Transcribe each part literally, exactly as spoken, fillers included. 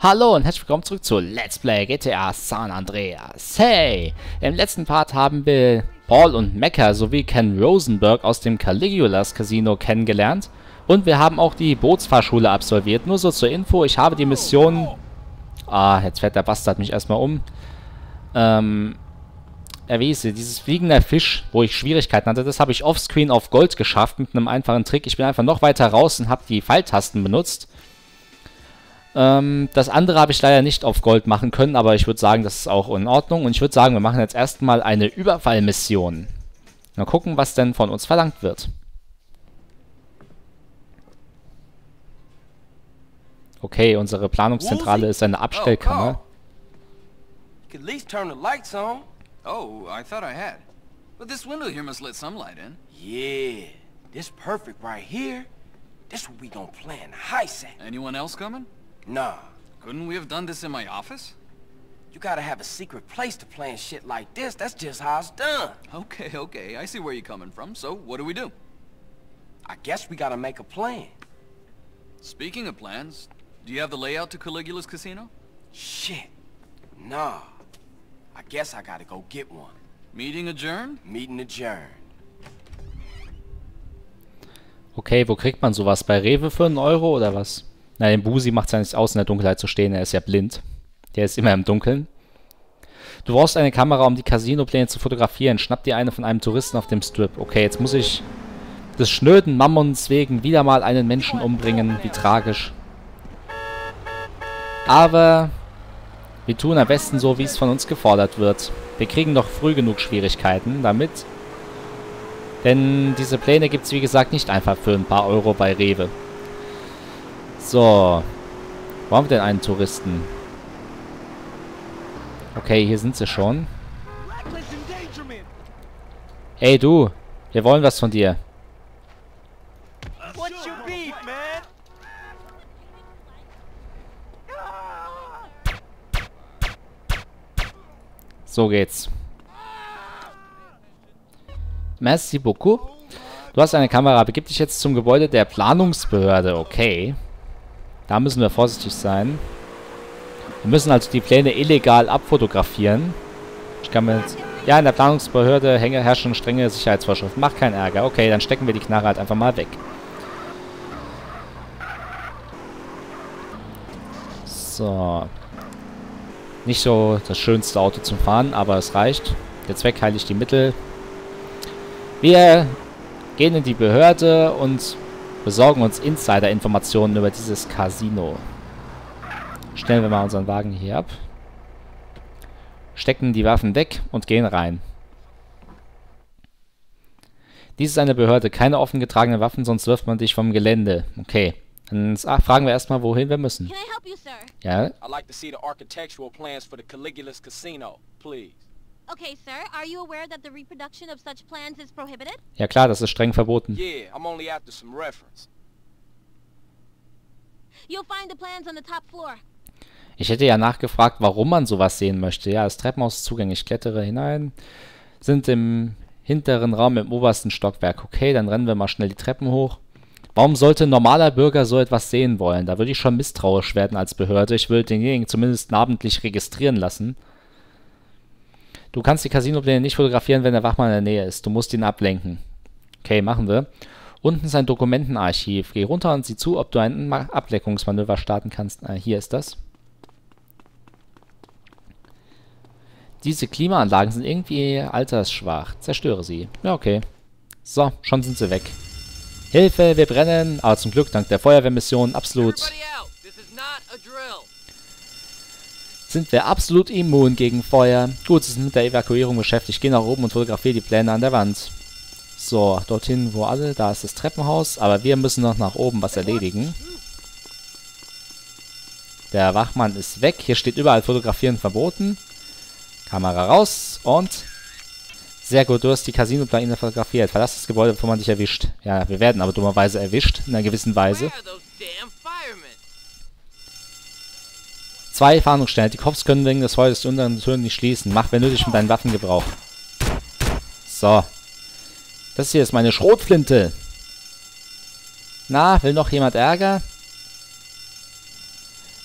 Hallo und herzlich willkommen zurück zu Let's Play G T A San Andreas. Hey, im letzten Part haben wir Paul und Mecca sowie Ken Rosenberg aus dem Caligulas Casino kennengelernt. Und wir haben auch die Bootsfahrschule absolviert. Nur so zur Info, ich habe die Mission... Ah, jetzt fährt der Bastard mich erstmal um. Ähm... Erwiese, dieses fliegende Fisch, wo ich Schwierigkeiten hatte, das habe ich offscreen auf Gold geschafft mit einem einfachen Trick. Ich bin einfach noch weiter raus und habe die Pfeiltasten benutzt. Ähm, das andere habe ich leider nicht auf Gold machen können, aber ich würde sagen, das ist auch in Ordnung. Und ich würde sagen, wir machen jetzt erstmal eine Überfallmission. Mal gucken, was denn von uns verlangt wird. Okay, unsere Planungszentrale ist eine Abstellkammer. Oh, I thought I had. But this window here must let some light in. Yeah, this perfect right here. This what we gonna plan the heist at. Anyone else coming? Nah. Couldn't we have done this in my office? You gotta have a secret place to plan shit like this. That's just how it's done. Okay, okay, I see where you're coming from. So, what do we do? I guess we gotta make a plan. Speaking of plans, do you have the layout to Caligula's casino? Shit. Nah. I guess I gotta go get one. Meeting adjourned? Meeting adjourned. Okay, wo kriegt man sowas? Bei Rewe für einen Euro oder was? Na, dem Busi macht es ja nicht aus, in der Dunkelheit zu stehen. Er ist ja blind. Der ist immer im Dunkeln. Du brauchst eine Kamera, um die Casinopläne zu fotografieren. Schnapp dir eine von einem Touristen auf dem Strip. Okay, jetzt muss ich des schnöden Mammons wegen wieder mal einen Menschen umbringen. Wie tragisch. Aber wir tun am besten so, wie es von uns gefordert wird. Wir kriegen doch früh genug Schwierigkeiten damit. Denn diese Pläne gibt es, wie gesagt, nicht einfach für ein paar Euro bei Rewe. So. Wo haben wir denn einen Touristen? Okay, hier sind sie schon. Ey, du. Wir wollen was von dir. So geht's. Merci beaucoup. Du hast eine Kamera. Begib dich jetzt zum Gebäude der Planungsbehörde. Okay. Da müssen wir vorsichtig sein. Wir müssen also die Pläne illegal abfotografieren. Ich kann mir jetzt... Ja, in der Planungsbehörde herrschen strenge Sicherheitsvorschriften. Mach keinen Ärger. Okay, dann stecken wir die Knarre halt einfach mal weg. So. Nicht so das schönste Auto zum Fahren, aber es reicht. Der Zweck heiligt die Mittel. Wir gehen in die Behörde und besorgen uns Insider-Informationen über dieses Casino. Stellen wir mal unseren Wagen hier ab. Stecken die Waffen weg und gehen rein. Dies ist eine Behörde. Keine offen getragenen Waffen, sonst wirft man dich vom Gelände. Okay. Dann fragen wir erstmal, wohin wir müssen. Can I help you, sir? Ja. I'd like to see the architectural plans for the Caligula's Casino, please. Okay, sir. Are you aware that the reproduction of such plans is prohibited? Ja klar, das ist streng verboten. Yeah, I'm only after some reference. You'll find the plans on the top floor. Ich hätte ja nachgefragt, warum man sowas sehen möchte. Ja, das Treppenhaus ist zugänglich. Ich klettere hinein. Sind im hinteren Raum im obersten Stockwerk. Okay, dann rennen wir mal schnell die Treppen hoch. Warum sollte ein normaler Bürger so etwas sehen wollen? Da würde ich schon misstrauisch werden als Behörde. Ich würde denjenigen zumindest namentlich registrieren lassen. Du kannst die Casinopläne nicht fotografieren, wenn der Wachmann in der Nähe ist. Du musst ihn ablenken. Okay, machen wir. Unten ist ein Dokumentenarchiv. Geh runter und sieh zu, ob du ein Ablenkungsmanöver starten kannst. Ah, hier ist das. Diese Klimaanlagen sind irgendwie altersschwach. Zerstöre sie. Ja, okay. So, schon sind sie weg. Hilfe, wir brennen. Aber zum Glück, dank der Feuerwehrmission, absolut... sind wir absolut immun gegen Feuer. Gut, sie sind mit der Evakuierung beschäftigt. Geh nach oben und fotografiere die Pläne an der Wand. So, dorthin, wo alle... Da ist das Treppenhaus. Aber wir müssen noch nach oben was erledigen. Der Wachmann ist weg. Hier steht überall Fotografieren verboten. Kamera raus und... Sehr gut, du hast die Casinopläne fotografiert. Verlass das Gebäude, bevor man dich erwischt. Ja, wir werden aber dummerweise erwischt. In einer gewissen Weise. Zwei Fahndungsstellen. Die Cops können wegen des Feuers die unteren Türen nicht schließen. Mach, wenn nötig, mit deinen Waffen Gebrauch. So. Das hier ist meine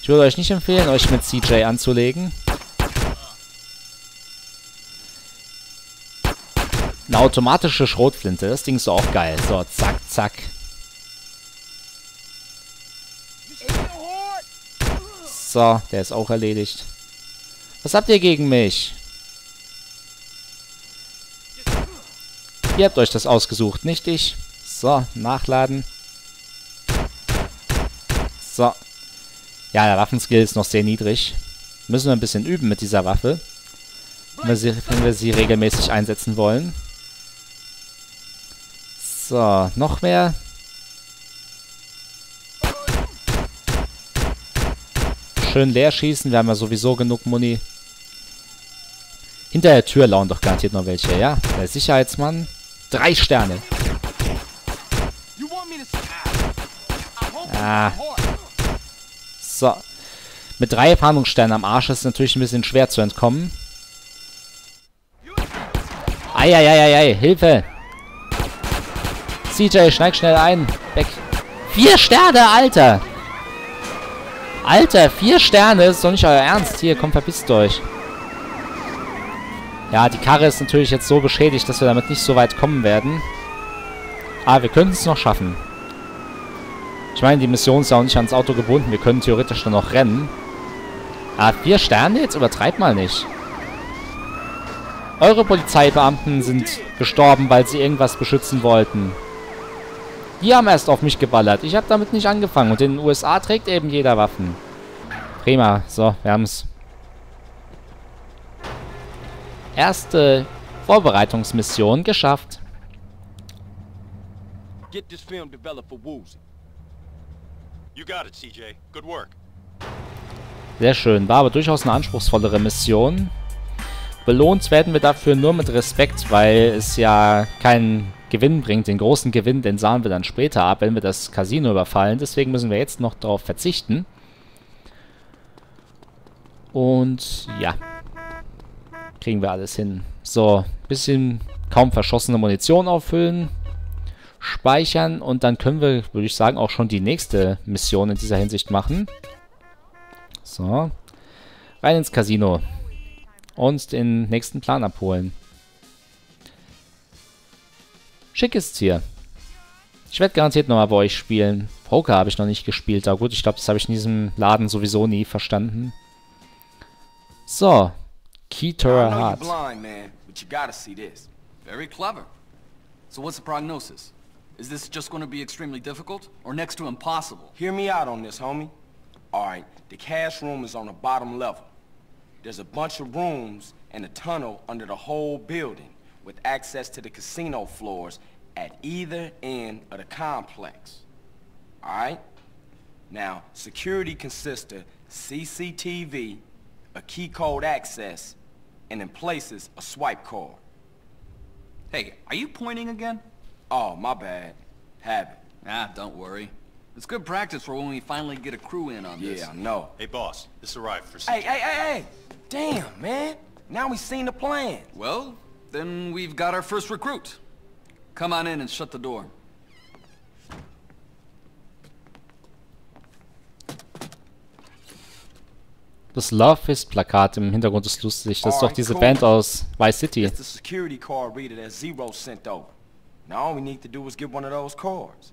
Ich würde euch nicht empfehlen, euch mit C J anzulegen. Eine automatische Schrotflinte, das Ding ist auch geil. So, zack, zack. So, der ist auch erledigt. Was habt ihr gegen mich? Ihr habt euch das ausgesucht, nicht ich. So, nachladen. So. Ja, der Waffenskill ist noch sehr niedrig. Müssen wir ein bisschen üben mit dieser Waffe. Wenn wir sie, wenn wir sie regelmäßig einsetzen wollen. So, noch mehr. Schön leer schießen, wir haben ja sowieso genug Muni. Hinter der Tür lauern doch garantiert noch welche, ja? Der Sicherheitsmann. Drei Sterne. Ah. So. Mit drei Fahndungssternen am Arsch ist es natürlich ein bisschen schwer zu entkommen. Eieieiei, Hilfe! C J, schneid schnell ein. Weg. Vier Sterne, Alter! Alter, vier Sterne? Ist doch nicht euer Ernst. Hier, komm, verpisst euch. Ja, die Karre ist natürlich jetzt so beschädigt, dass wir damit nicht so weit kommen werden. Aber wir können es noch schaffen. Ich meine, die Mission ist ja auch nicht ans Auto gebunden. Wir können theoretisch dann noch rennen. Aber vier Sterne? Jetzt übertreibt mal nicht. Eure Polizeibeamten sind gestorben, weil sie irgendwas beschützen wollten. Die haben erst auf mich geballert. Ich habe damit nicht angefangen. Und in den U S A trägt eben jeder Waffen. Prima. So, wir haben es. Erste Vorbereitungsmission geschafft. Get this film developed for Woozie. You got it, C J. Good work. Sehr schön. War aber durchaus eine anspruchsvollere Mission. Belohnt werden wir dafür nur mit Respekt, weil es ja keinen Gewinn bringt. Den großen Gewinn, den sahen wir dann später ab, wenn wir das Casino überfallen. Deswegen müssen wir jetzt noch darauf verzichten. Und ja, kriegen wir alles hin. So, bisschen kaum verschossene Munition auffüllen, speichern und dann können wir, würde ich sagen, auch schon die nächste Mission in dieser Hinsicht machen. So, rein ins Casino und den nächsten Plan abholen. Schick ist's hier. Ich werde garantiert nochmal bei euch spielen. Poker habe ich noch nicht gespielt, aber gut, ich glaube, das habe ich in diesem Laden sowieso nie verstanden. So, Key to her heart. Blind, man, but you gotta see this. Very clever. So what's the prognosis? Is this just going to be extremely difficult, or next to impossible? Hear me out on this, homie. Alright, the cash room is on the bottom level. There's a bunch of rooms and a tunnel under the whole building, with access to the casino floors at either end of the complex. Alright? Now, security consists of C C T V, a key code access, and in places, a swipe card. Hey, are you pointing again? Oh, my bad. Habit. Ah, don't worry. It's good practice for when we finally get a crew in on this. Yeah, I know. Hey, boss. This arrived for C J. Hey, hey, hey, hey! Damn, man! Now we seen the plan. Well, then we've got our first recruit. Come on in and shut the door. Das Love Fist-Plakat im Hintergrund ist lustig. Das ist doch diese Band aus Vice City. It's the security card reader that Zero sent over. Now all we need to do is get one of those cards.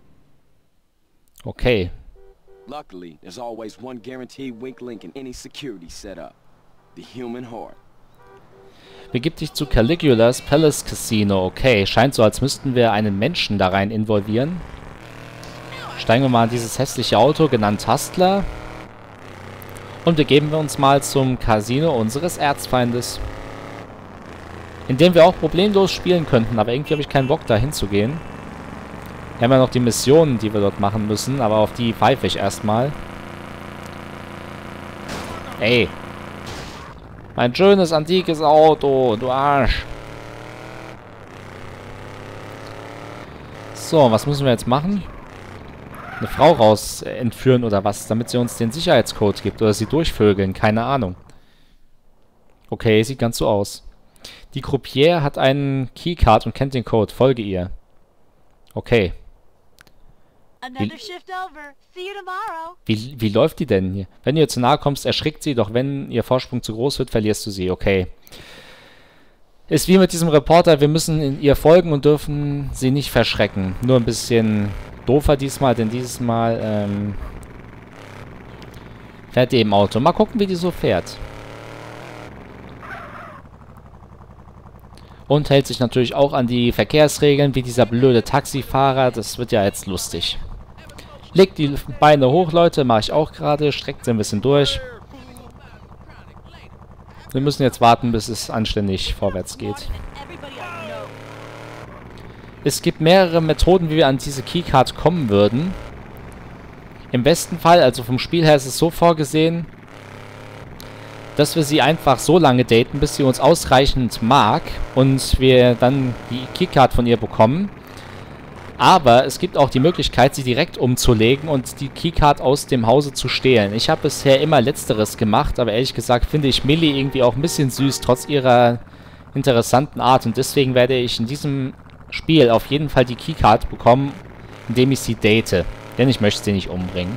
Okay. Luckily, there's always one guaranteed weak link in any security setup. The human heart. Begib dich zu Caligulas Palace Casino. Okay, scheint so, als müssten wir einen Menschen da rein involvieren. Steigen wir mal in dieses hässliche Auto, genannt Hustler. Und begeben wir uns mal zum Casino unseres Erzfeindes. In dem wir auch problemlos spielen könnten, aber irgendwie habe ich keinen Bock, da hinzugehen. Wir haben ja noch die Missionen, die wir dort machen müssen, aber auf die pfeife ich erstmal. Ey. Mein schönes, antikes Auto, du Arsch. So, was müssen wir jetzt machen? Eine Frau raus äh, entführen oder was, damit sie uns den Sicherheitscode gibt oder sie durchvögeln, keine Ahnung. Okay, sieht ganz so aus. Die Croupier hat einen Keycard und kennt den Code, folge ihr. Okay. Another shift over. See you tomorrow. Wie, wie läuft die denn hier? Wenn du ihr zu nahe kommst, erschrickt sie, doch wenn ihr Vorsprung zu groß wird, verlierst du sie. Okay. Ist wie mit diesem Reporter, wir müssen in ihr folgen und dürfen sie nicht verschrecken. Nur ein bisschen doofer diesmal, denn dieses Mal ähm, fährt die im Auto. Mal gucken, wie die so fährt. Und hält sich natürlich auch an die Verkehrsregeln, wie dieser blöde Taxifahrer. Das wird ja jetzt lustig. Legt die Beine hoch, Leute. Mache ich auch gerade. Streckt sie ein bisschen durch. Wir müssen jetzt warten, bis es anständig vorwärts geht. Es gibt mehrere Methoden, wie wir an diese Keycard kommen würden. Im besten Fall, also vom Spiel her ist es so vorgesehen, dass wir sie einfach so lange daten, bis sie uns ausreichend mag und wir dann die Keycard von ihr bekommen. Aber es gibt auch die Möglichkeit, sie direkt umzulegen und die Keycard aus dem Hause zu stehlen. Ich habe bisher immer Letzteres gemacht, aber ehrlich gesagt finde ich Millie irgendwie auch ein bisschen süß, trotz ihrer interessanten Art. Und deswegen werde ich in diesem Spiel auf jeden Fall die Keycard bekommen, indem ich sie date. Denn ich möchte sie nicht umbringen.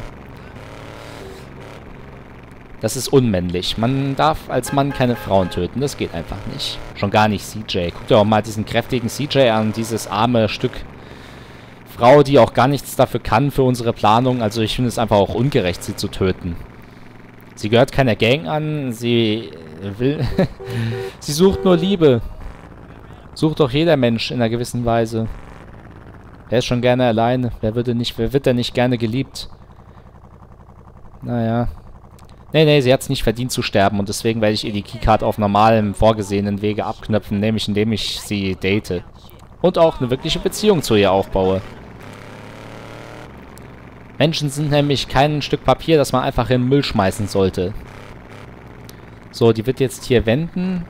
Das ist unmännlich. Man darf als Mann keine Frauen töten. Das geht einfach nicht. Schon gar nicht C J. Guckt dir auch mal diesen kräftigen C J an. Dieses arme Stück Frau, die auch gar nichts dafür kann für unsere Planung. Also ich finde es einfach auch ungerecht, sie zu töten. Sie gehört keiner Gang an. Sie will... sie sucht nur Liebe. Sucht doch jeder Mensch in einer gewissen Weise. Wer ist schon gerne alleine? Wer, würde nicht, wer wird denn nicht gerne geliebt? Naja... Nee, nee, sie hat es nicht verdient zu sterben und deswegen werde ich ihr die Keycard auf normalem, vorgesehenen Wege abknöpfen, nämlich indem ich sie date. Und auch eine wirkliche Beziehung zu ihr aufbaue. Menschen sind nämlich kein Stück Papier, das man einfach in den Müll schmeißen sollte. So, die wird jetzt hier wenden.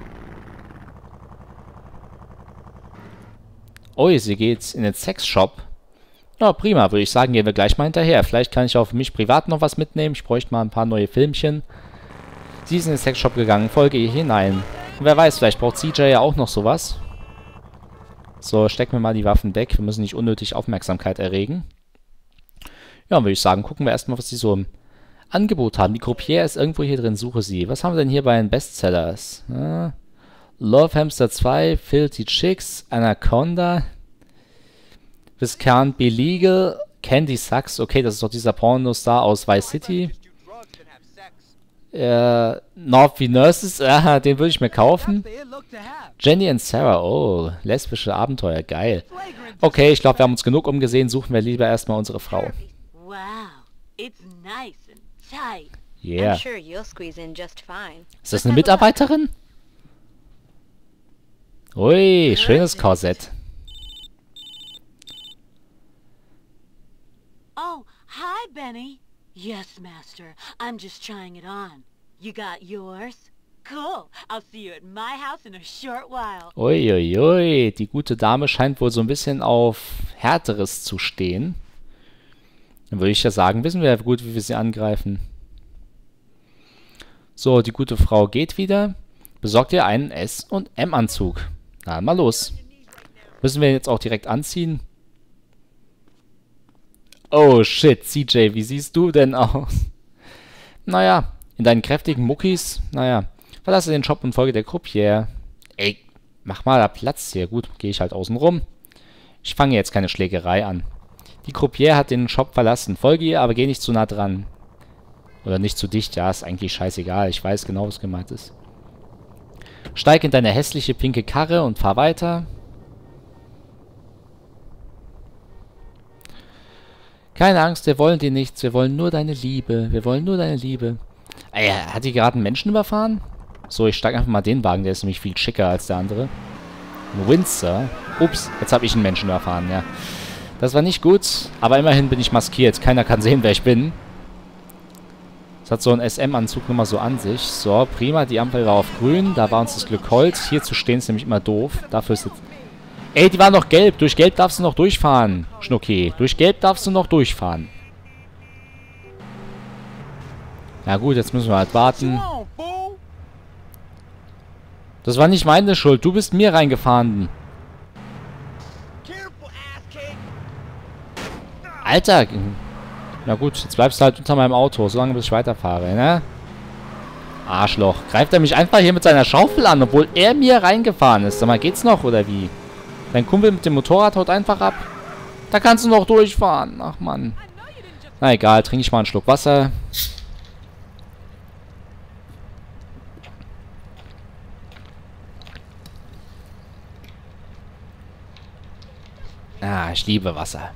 Ui, sie geht in den Sexshop. Ja, prima, würde ich sagen, gehen wir gleich mal hinterher. Vielleicht kann ich auch für mich privat noch was mitnehmen. Ich bräuchte mal ein paar neue Filmchen. Sie ist in den Sexshop gegangen, folge ihr hinein. Und wer weiß, vielleicht braucht C J ja auch noch sowas. So, stecken wir mal die Waffen weg. Wir müssen nicht unnötig Aufmerksamkeit erregen. Ja, würde ich sagen, gucken wir erstmal, was sie so im Angebot haben. Die Croupier ist irgendwo hier drin, suche sie. Was haben wir denn hier bei den Bestsellers? Ja. Love Hamster zwei, Filthy Chicks, Anaconda... This can't be legal. Candy Sucks. Okay, das ist doch dieser Pornostar aus Vice City. Äh, North Nurses. Aha, den würde ich mir kaufen. Jenny and Sarah. Oh, lesbische Abenteuer. Geil. Okay, ich glaube, wir haben uns genug umgesehen. Suchen wir lieber erstmal unsere Frau. Yeah. Ist das eine Mitarbeiterin? Ui, schönes Korsett. Oh, hi, Benny. Yes, Master. I'm just trying it on. You got yours? Cool. I'll see you at my house in a short while. Uiuiui, ui, ui. Die gute Dame scheint wohl so ein bisschen auf Härteres zu stehen. Dann würde ich ja sagen, wissen wir ja gut, wie wir sie angreifen. So, die gute Frau geht wieder. Besorgt ihr einen S- und M-Anzug. Na, mal los. Müssen wir ihn jetzt auch direkt anziehen? Oh shit, C J, wie siehst du denn aus? Naja, in deinen kräftigen Muckis, naja, verlasse den Shop und folge der Croupier. Ey, mach mal da Platz hier. Gut, gehe ich halt außen rum. Ich fange jetzt keine Schlägerei an. Die Croupier hat den Shop verlassen. Folge ihr, aber geh nicht zu nah dran. Oder nicht zu dicht, ja, ist eigentlich scheißegal. Ich weiß genau, was gemeint ist. Steig in deine hässliche pinke Karre und fahr weiter. Keine Angst, wir wollen dir nichts. Wir wollen nur deine Liebe. Wir wollen nur deine Liebe. Ey, hat die gerade einen Menschen überfahren? So, ich steige einfach mal den Wagen. Der ist nämlich viel schicker als der andere. Ein Windsor. Ups, jetzt habe ich einen Menschen überfahren, ja. Das war nicht gut, aber immerhin bin ich maskiert. Keiner kann sehen, wer ich bin. Das hat so ein S M-Anzug nur mal so an sich. So, prima. Die Ampel war auf grün. Da war uns das Glück hold. Hier zu stehen ist nämlich immer doof. Dafür ist jetzt... Ey, die war noch gelb. Durch gelb darfst du noch durchfahren, Schnucki. Durch gelb darfst du noch durchfahren. Na gut, jetzt müssen wir halt warten. Das war nicht meine Schuld. Du bist mir reingefahren. Alter! Na gut, jetzt bleibst du halt unter meinem Auto, solange bis ich weiterfahre, ne? Arschloch. Greift er mich einfach hier mit seiner Schaufel an, obwohl er mir reingefahren ist. Sag mal, geht's noch, oder wie? Dein Kumpel mit dem Motorrad haut einfach ab. Da kannst du noch durchfahren. Ach, Mann. Na egal, trinke ich mal einen Schluck Wasser. Ah, ich liebe Wasser.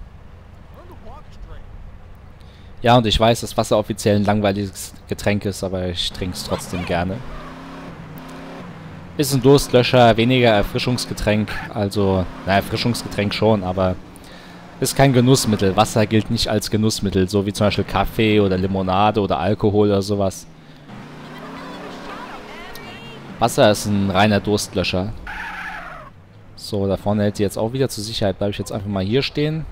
Ja, und ich weiß, dass Wasser offiziell ein langweiliges Getränk ist, aber ich trinke es trotzdem gerne. Ist ein Durstlöscher, weniger Erfrischungsgetränk. Also, na, Erfrischungsgetränk schon, aber ist kein Genussmittel. Wasser gilt nicht als Genussmittel, so wie zum Beispiel Kaffee oder Limonade oder Alkohol oder sowas. Wasser ist ein reiner Durstlöscher. So, da vorne hält sie jetzt auch wieder. Zur Sicherheit bleibe ich jetzt einfach mal hier stehen.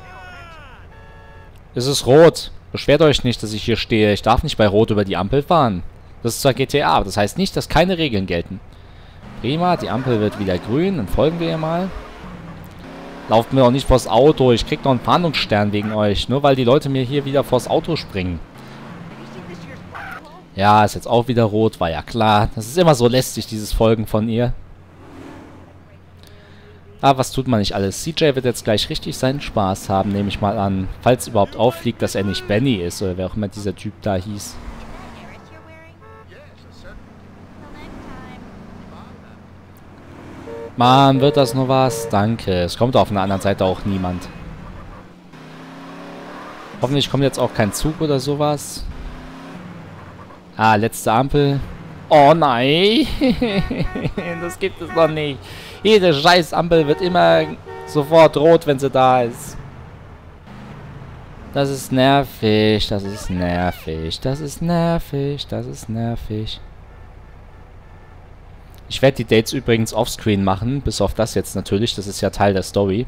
Es ist rot. Beschwert euch nicht, dass ich hier stehe. Ich darf nicht bei Rot über die Ampel fahren. Das ist zwar G T A, aber das heißt nicht, dass keine Regeln gelten. Prima, die Ampel wird wieder grün. Dann folgen wir ihr mal. Lauft mir doch nicht vors Auto. Ich krieg noch einen Fahndungsstern wegen euch. Nur weil die Leute mir hier wieder vors Auto springen. Ja, ist jetzt auch wieder rot. War ja klar. Das ist immer so lästig, dieses Folgen von ihr. Aber was tut man nicht alles? C J wird jetzt gleich richtig seinen Spaß haben, nehme ich mal an. Falls überhaupt auffliegt, dass er nicht Benny ist, oder wer auch immer dieser Typ da hieß. Mann, wird das nur was? Danke. Es kommt auf der anderen Seite auch niemand. Hoffentlich kommt jetzt auch kein Zug oder sowas. Ah, letzte Ampel. Oh nein. Das gibt es noch nicht. Jede scheiß Ampel wird immer sofort rot, wenn sie da ist. Das ist nervig, das ist nervig, das ist nervig, das ist nervig. Ich werde die Dates übrigens offscreen machen, bis auf das jetzt natürlich, das ist ja Teil der Story.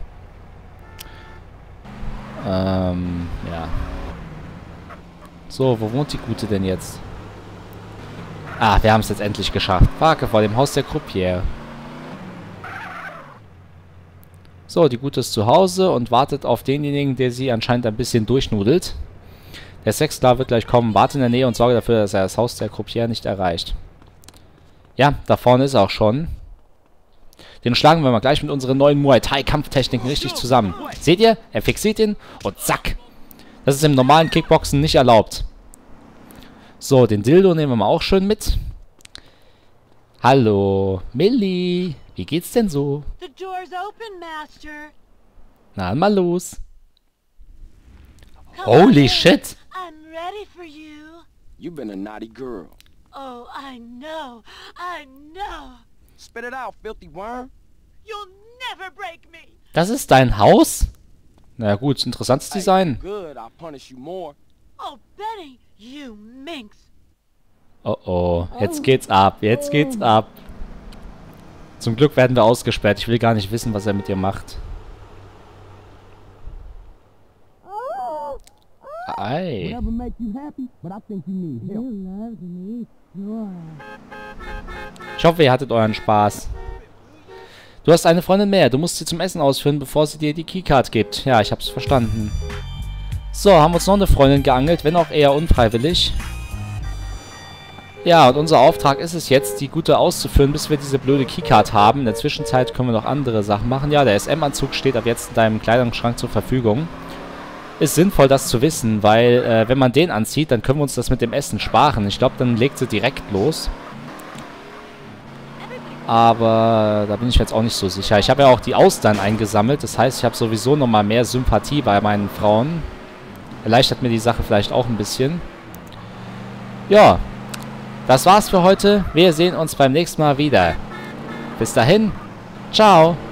Ähm, ja. So, wo wohnt die Gute denn jetzt? Ah, wir haben es jetzt endlich geschafft. Parke vor dem Haus der Croupier. So, die Gute ist zu Hause und wartet auf denjenigen, der sie anscheinend ein bisschen durchnudelt. Der Sexsklave wird gleich kommen, warte in der Nähe und sorge dafür, dass er das Haus der Croupier nicht erreicht. Ja, da vorne ist er auch schon. Den schlagen wir mal gleich mit unseren neuen Muay Thai Kampftechniken richtig zusammen. Seht ihr? Er fixiert ihn und zack. Das ist im normalen Kickboxen nicht erlaubt. So, den Dildo nehmen wir mal auch schön mit. Hallo, Millie. Wie geht's denn so? The door's open, Master. Na, mal los. Holy shit. I'm ready for you. You've been a naughty girl. Oh, I know. I know. Spit it out, filthy worm. You'll never break me. Das ist dein Haus? Na ja, gut, interessantes Design. Good, I'll punish you more. Oh, Benny, you minx. Oh oh, jetzt geht's ab, jetzt geht's ab. Zum Glück werden wir ausgesperrt. Ich will gar nicht wissen, was er mit ihr macht. Ei. Ich hoffe, ihr hattet euren Spaß. Du hast eine Freundin mehr. Du musst sie zum Essen ausführen, bevor sie dir die Keycard gibt. Ja, ich hab's verstanden. So, haben uns noch eine Freundin geangelt, wenn auch eher unfreiwillig. Ja, und unser Auftrag ist es jetzt, die Gute auszuführen, bis wir diese blöde Keycard haben. In der Zwischenzeit können wir noch andere Sachen machen. Ja, der S M-Anzug steht ab jetzt in deinem Kleidungsschrank zur Verfügung. Ist sinnvoll, das zu wissen, weil, äh, wenn man den anzieht, dann können wir uns das mit dem Essen sparen. Ich glaube, dann legt sie direkt los. Aber da bin ich jetzt auch nicht so sicher. Ich habe ja auch die Austern eingesammelt. Das heißt, ich habe sowieso nochmal mehr Sympathie bei meinen Frauen. Erleichtert mir die Sache vielleicht auch ein bisschen. Ja. Das war's für heute. Wir sehen uns beim nächsten Mal wieder. Bis dahin. Ciao.